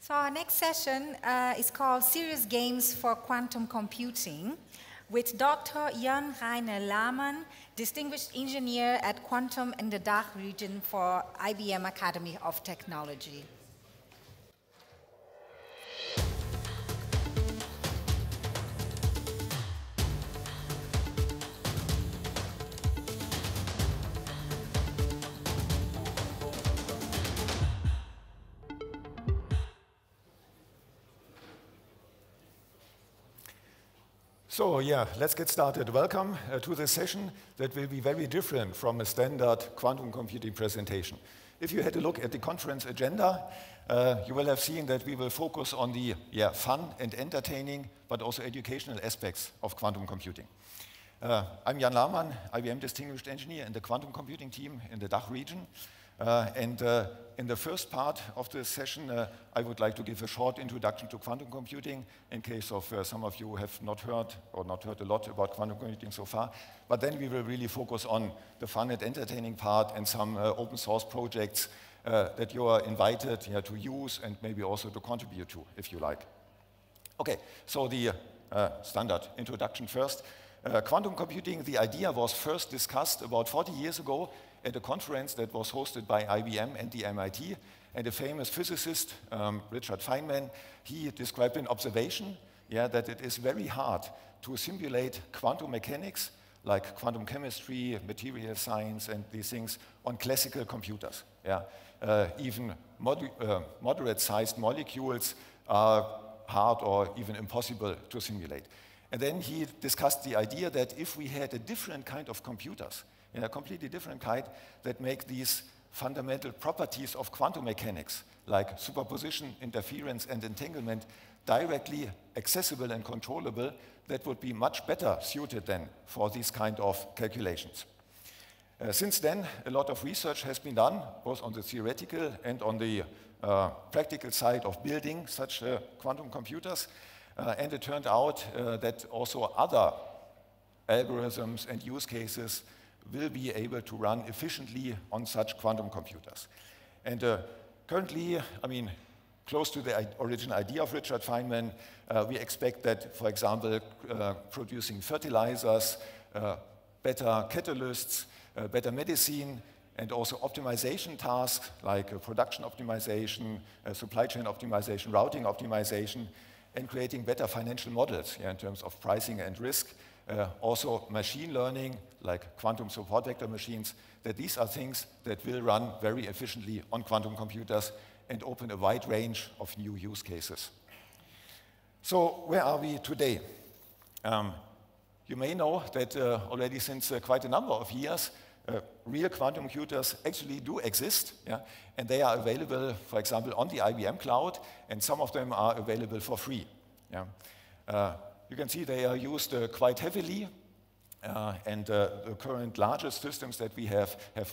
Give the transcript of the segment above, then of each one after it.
So our next session is called Serious Games for Quantum Computing with Dr. Jan Reiner Lahmann, Distinguished Engineer at Quantum in the DACH region for IBM Academy of Technology. So yeah, let's get started. Welcome to this session that will be very different from a standard quantum computing presentation. If you had a look at the conference agenda, you will have seen that we will focus on the fun and entertaining, but also educational aspects of quantum computing. I'm Jan Lahmann, IBM Distinguished Engineer in the quantum computing team in the DACH region. In the first part of this session, I would like to give a short introduction to quantum computing in case of some of you who have not heard a lot about quantum computing so far. But then we will really focus on the fun and entertaining part and some open source projects that you are invited to use and maybe also to contribute to, if you like. Okay, so the standard introduction first. Quantum computing, the idea was first discussed about 40 years ago at a conference that was hosted by IBM and the MIT, and a famous physicist, Richard Feynman, he described an observation that it is very hard to simulate quantum mechanics like quantum chemistry, material science, and these things on classical computers. Even moderate-sized molecules are hard or even impossible to simulate. And then he discussed the idea that if we had a different kind of computers, a completely different kind, that make these fundamental properties of quantum mechanics, like superposition, interference, and entanglement, directly accessible and controllable, that would be much better suited then for these kind of calculations. Since then, a lot of research has been done, both on the theoretical and on the practical side of building such quantum computers. And it turned out that also other algorithms and use cases will be able to run efficiently on such quantum computers. And currently, close to the original idea of Richard Feynman, we expect that, for example, producing fertilizers, better catalysts, better medicine, and also optimization tasks like production optimization, supply chain optimization, routing optimization, and creating better financial models in terms of pricing and risk. Also machine learning, like quantum support vector machines, that these are things that will run very efficiently on quantum computers and open a wide range of new use cases. So where are we today? You may know that already since quite a number of years, real quantum computers actually do exist, and they are available, for example, on the IBM cloud, and some of them are available for free. You can see they are used quite heavily, and the current largest systems that we have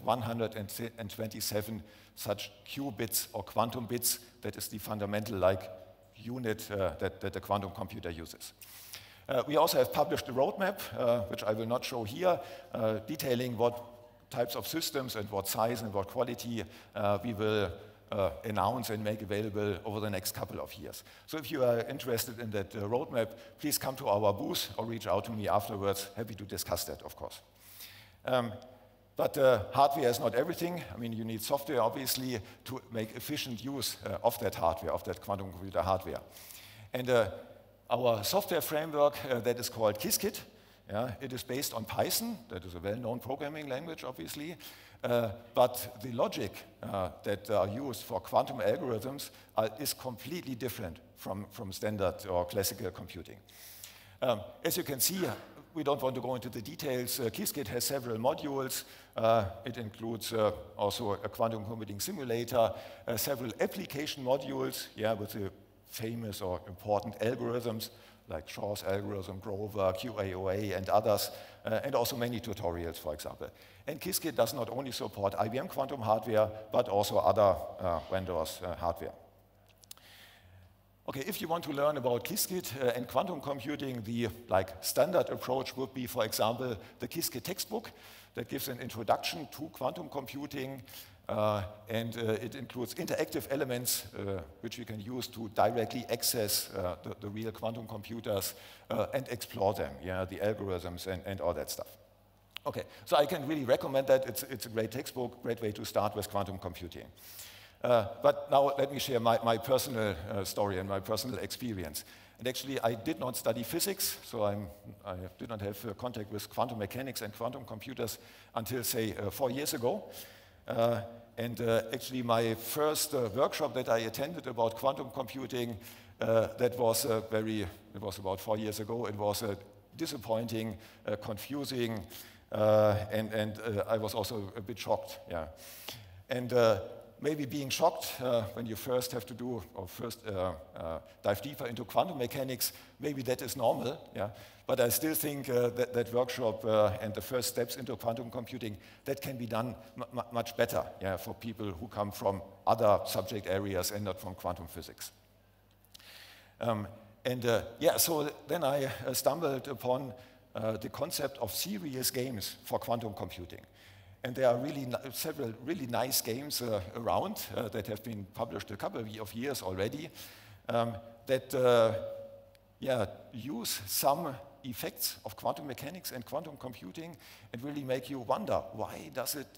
127 such qubits or quantum bits. That is the fundamental unit that the quantum computer uses. We also have published a roadmap, which I will not show here, detailing what types of systems and what size and what quality we will announce and make available over the next couple of years. So if you are interested in that roadmap, please come to our booth or reach out to me afterwards. Happy to discuss that, of course. But hardware is not everything. You need software, obviously, to make efficient use of that hardware, of that quantum computer hardware. And our software framework that is called Qiskit, it is based on Python. That is a well-known programming language, obviously. But the logic that are used for quantum algorithms is completely different from standard or classical computing. As you can see, we don't want to go into the details. Qiskit has several modules. It includes also a quantum computing simulator, several application modules with the famous or important algorithms like Shor's algorithm, Grover, QAOA, and others, and also many tutorials, for example. And Qiskit does not only support IBM quantum hardware, but also other vendors' hardware. Okay, if you want to learn about Qiskit and quantum computing, the standard approach would be, for example, the Qiskit textbook that gives an introduction to quantum computing. and it includes interactive elements which you can use to directly access the real quantum computers and explore them, the algorithms and all that stuff. Okay, so I can really recommend that. It's a great textbook, great way to start with quantum computing. But now let me share my personal story and my personal experience. And actually, I did not study physics, so I did not have contact with quantum mechanics and quantum computers until, say, 4 years ago. Actually, my first workshop that I attended about quantum computing, it was about 4 years ago. It was disappointing, confusing, and I was also a bit shocked. Yeah, and maybe being shocked when you first have to do or first dive deeper into quantum mechanics, maybe that is normal. Yeah, but I still think that workshop and the first steps into quantum computing, that can be done much better, for people who come from other subject areas and not from quantum physics. So then I stumbled upon the concept of serious games for quantum computing. And there are several really nice games around that have been published a couple of years already that use some effects of quantum mechanics and quantum computing and really make you wonder, why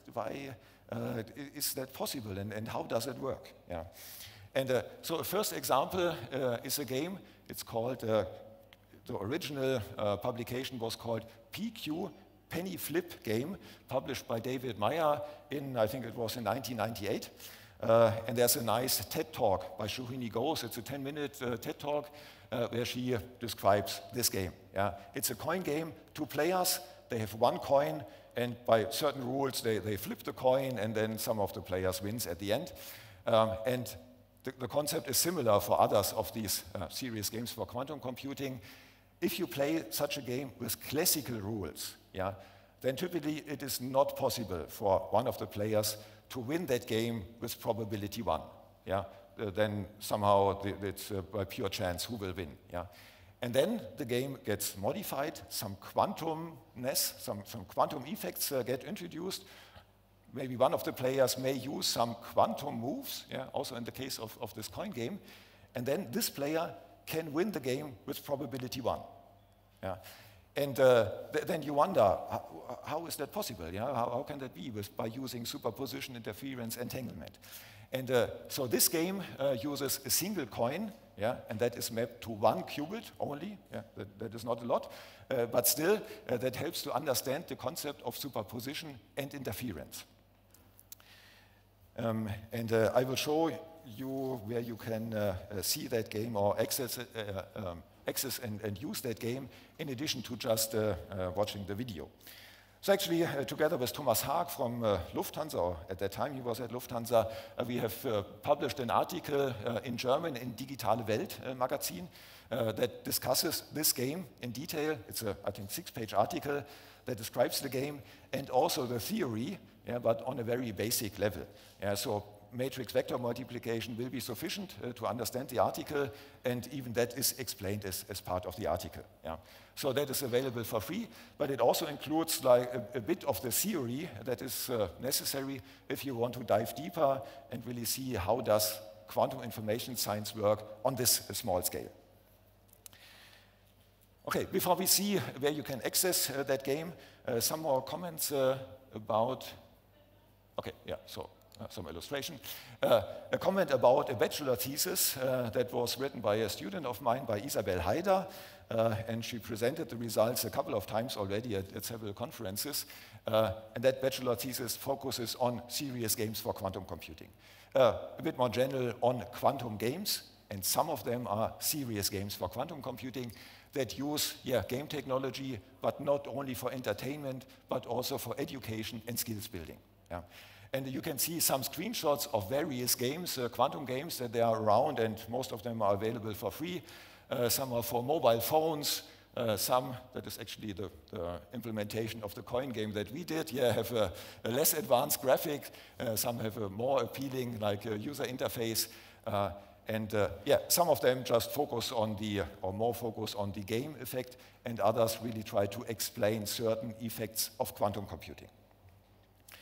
is that possible and how does it work? Yeah. And so a first example is a game. It's called, the original publication was called PQ, Penny Flip Game, published by David Meyer I think it was in 1998. And there's a nice TED Talk by Shuhini Ghosh. It's a 10-minute TED Talk where she describes this game. Yeah? It's a coin game, 2 players, they have 1 coin, and by certain rules they flip the coin, and then some of the players wins at the end. And the concept is similar for others of these serious games for quantum computing. If you play such a game with classical rules, then typically it is not possible for one of the players to win that game with probability 1. Then somehow it's by pure chance who will win. And then the game gets modified, some quantumness, some quantum effects get introduced. Maybe one of the players may use some quantum moves, also in the case of this coin game. And then this player can win the game with probability 1. And then you wonder, how is that possible? How can that be by using superposition, interference, entanglement? And so this game uses a single coin, and that is mapped to 1 qubit only. That is not a lot, but still that helps to understand the concept of superposition and interference. I will show you where you can see that game or access and use that game in addition to just watching the video. So actually, together with Thomas Haag from Lufthansa, or at that time he was at Lufthansa, we have published an article in German in Digitale Welt magazine that discusses this game in detail. It's a, I think, 6-page article that describes the game and also the theory, but on a very basic level. So matrix vector multiplication will be sufficient to understand the article, and even that is explained as part of the article. So that is available for free, but it also includes like a bit of the theory that is necessary if you want to dive deeper and really see how does quantum information science work on this small scale. Okay, before we see where you can access that game, some more comments about, some illustration. A comment about a bachelor thesis that was written by a student of mine, by Isabel Haider, and she presented the results a couple of times already at several conferences. And that bachelor thesis focuses on serious games for quantum computing. A bit more general on quantum games, and some of them are serious games for quantum computing that use game technology, but not only for entertainment, but also for education and skills building. And you can see some screenshots of various games, quantum games, that they are around, and most of them are available for free. Some are for mobile phones. Some, that is actually the implementation of the coin game that we did, have a less advanced graphic. Some have a more appealing user interface. Some of them just focus on more focus on the game effect, and others really try to explain certain effects of quantum computing.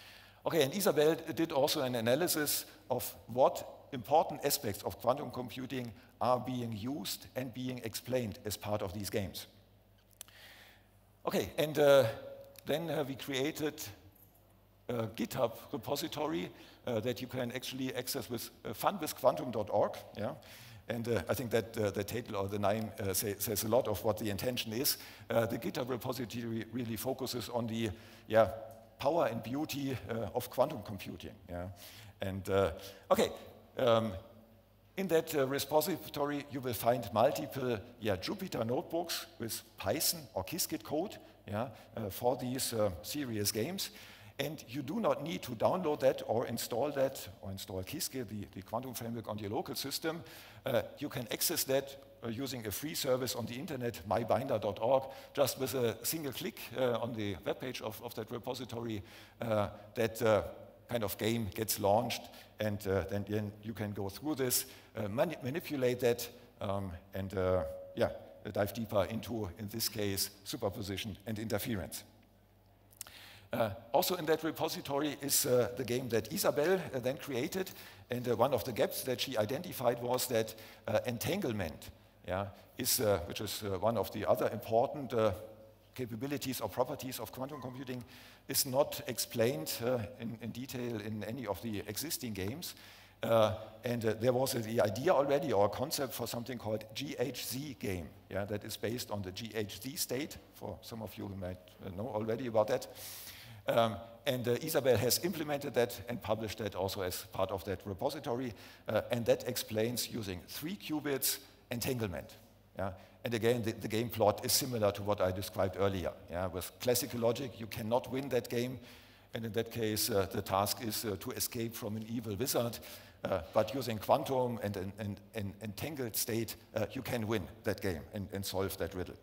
Okay, and Isabel did also an analysis of what important aspects of quantum computing are being used and being explained as part of these games. Okay, and then we created a GitHub repository that you can actually access with funwithquantum.org. Yeah? And I think that the title or the name says a lot of what the intention is. The GitHub repository really focuses on the power and beauty of quantum computing. Yeah? And okay, in that repository, you will find multiple Jupyter notebooks with Python or Qiskit code for these serious games. And you do not need to download that or install Qiskit, the quantum framework, on your local system. You can access that using a free service on the internet, mybinder.org, just with a single click on the webpage of that repository. That kind of game gets launched, and then you can go through this, manipulate that, and dive deeper into, in this case, superposition and interference. Also in that repository is the game that Isabel then created, and one of the gaps that she identified was that entanglement, which is one of the other important capabilities or properties of quantum computing, is not explained in detail in any of the existing games. And there was the idea already, or a concept for something called GHZ game, that is based on the GHZ state, for some of you who might know already about that. And Isabel has implemented that and published that also as part of that repository, and that explains using 3 qubits entanglement. And again, the game plot is similar to what I described earlier. With classical logic, you cannot win that game, and in that case, the task is to escape from an evil wizard. But using quantum and an entangled state, you can win that game and solve that riddle.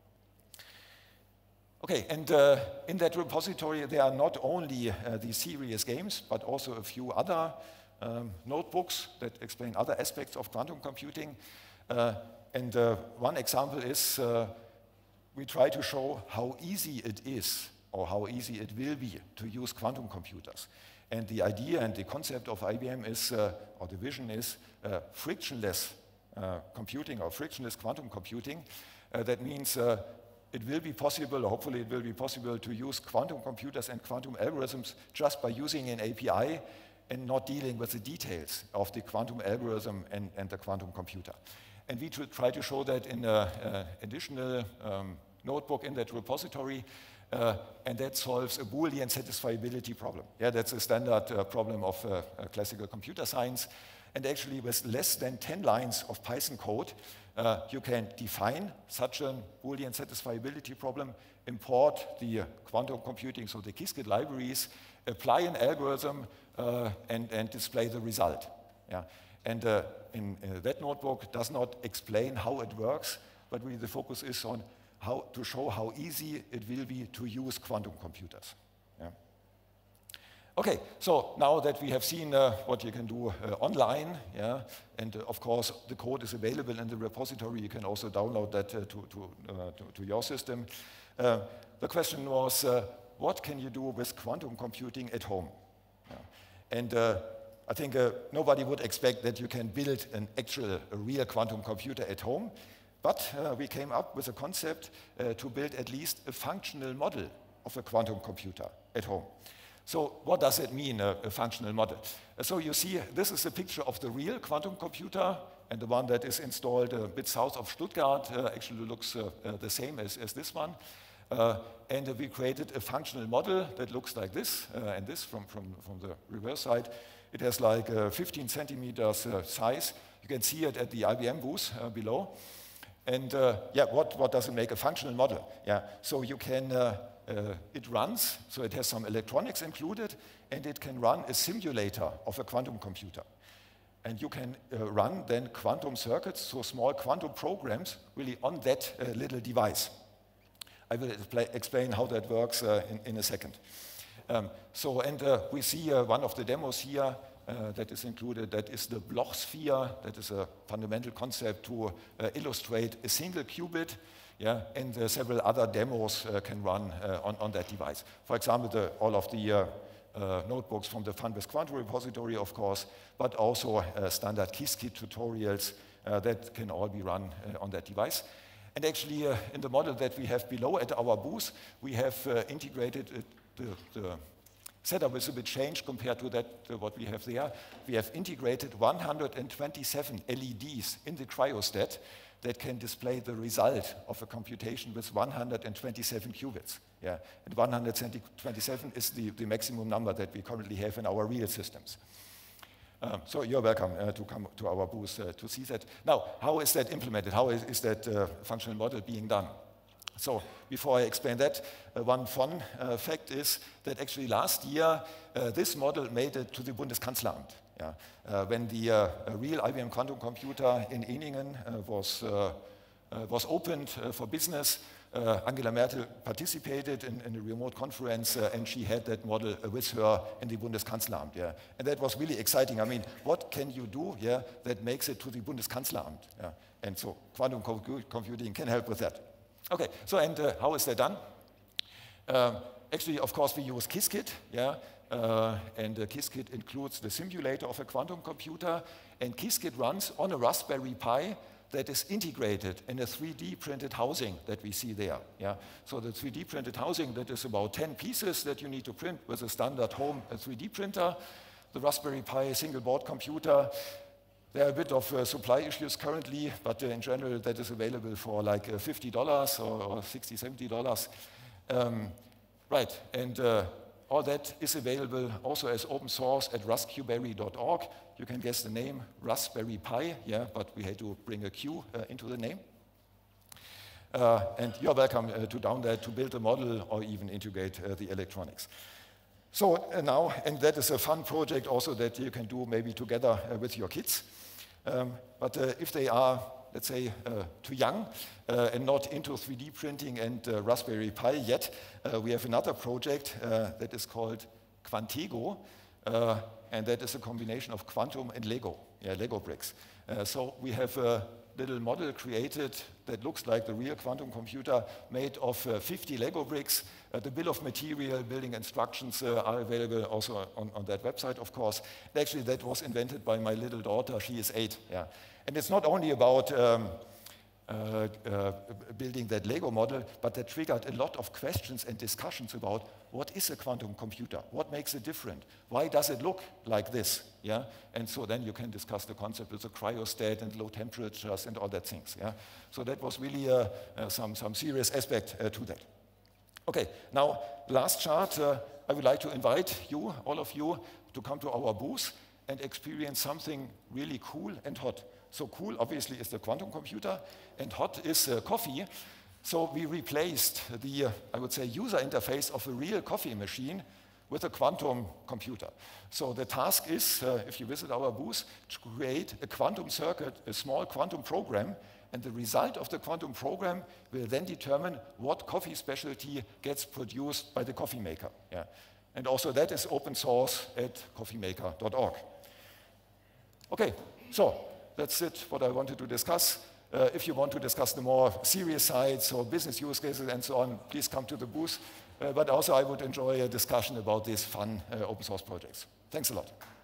Okay, and in that repository, there are not only these serious games, but also a few other notebooks that explain other aspects of quantum computing. And one example is we try to show how easy it is, or how easy it will be, to use quantum computers. And the idea and the concept of IBM is, or the vision is, frictionless computing, or frictionless quantum computing. That means it will be possible, or hopefully it will be possible, to use quantum computers and quantum algorithms just by using an API and not dealing with the details of the quantum algorithm and the quantum computer. And we try to show that in an additional notebook in that repository, and that solves a Boolean satisfiability problem. That's a standard problem of classical computer science. And actually, with less than 10 lines of Python code, you can define such a Boolean satisfiability problem, import the quantum computing, so the Qiskit libraries, apply an algorithm, and display the result. And in that notebook does not explain how it works, but really the focus is on how to show how easy it will be to use quantum computers. Okay, so now that we have seen what you can do online, and of course the code is available in the repository, you can also download that to your system. The question was, what can you do with quantum computing at home? And I think nobody would expect that you can build a real quantum computer at home, but we came up with a concept to build at least a functional model of a quantum computer at home. So what does it mean, a functional model? So you see, this is a picture of the real quantum computer, and the one that is installed a bit south of Stuttgart actually looks the same as this one. And we created a functional model that looks like this, and this from the reverse side. It has like 15 centimeters size. You can see it at the IBM booth below. And what does it make a functional model? So you can, it runs, so it has some electronics included, and it can run a simulator of a quantum computer. And you can run then quantum circuits, so small quantum programs, really on that little device. I will explain how that works in a second. We see one of the demos here that is included. That is the Bloch sphere. That is a fundamental concept to illustrate a single qubit. And several other demos can run on that device. For example, all of the notebooks from the Fun with Quantum repository, of course, but also standard Qiskit tutorials that can all be run on that device. And actually, in the model that we have below at our booth, we have integrated the setup is a bit changed compared to that what we have there. We have integrated 127 LEDs in the cryostat that can display the result of a computation with 127 qubits. Yeah. And 127 is the maximum number that we currently have in our real systems. So you're welcome to come to our booth to see that. Now, how is that implemented? How is that functional model being done? So before I explain that, one fun fact is that actually last year, this model made it to the Bundeskanzleramt. Yeah. When the real IBM quantum computer in Ehningen was opened for business, Angela Merkel participated in a remote conference, and she had that model with her in the Bundeskanzleramt. Yeah. And that was really exciting. I mean, what can you do that makes it to the Bundeskanzleramt? Yeah. And so quantum computing can help with that. Okay, so and how is that done? Actually, of course, we use Qiskit, and Qiskit includes the simulator of a quantum computer, and Qiskit runs on a Raspberry Pi that is integrated in a 3D printed housing that we see there. Yeah? So the 3D printed housing, that is about 10 pieces that you need to print with a standard home 3D printer. The Raspberry Pi single board computer. There are a bit of supply issues currently, but in general, that is available for like $50 or $60, $70. Right, and all that is available also as open source at raspberry.org. You can guess the name, Raspberry Pi, but we had to bring a Q into the name. And you're welcome to download to build a model or even integrate the electronics. So now, and that is a fun project also that you can do maybe together with your kids. But if they are, let's say, too young and not into 3D printing and Raspberry Pi yet, we have another project that is called Quantego, and that is a combination of quantum and Lego, Lego bricks. So we have a little model created that looks like the real quantum computer made of 50 Lego bricks. The bill of material, building instructions are available also on that website, of course. And actually, that was invented by my little daughter. She is 8. Yeah. And it's not only about building that Lego model, but that triggered a lot of questions and discussions about what is a quantum computer? What makes it different? Why does it look like this? Yeah? And so then you can discuss the concept with the cryostat and low temperatures and all that things. Yeah? So that was really some serious aspect to that. Okay, now last chart, I would like to invite you, all of you, to come to our booth and experience something really cool and hot. So cool, obviously, is the quantum computer, and hot is coffee. So we replaced the, I would say, user interface of a real coffee machine with a quantum computer. So the task is, if you visit our booth, to create a quantum circuit, a small quantum program, and the result of the quantum program will then determine what coffee specialty gets produced by the coffee maker. Yeah. And also that is open source at coffeemaker.org. Okay, so that's it, what I wanted to discuss. If you want to discuss the more serious sides or business use cases and so on, please come to the booth. But also I would enjoy a discussion about these fun open source projects. Thanks a lot.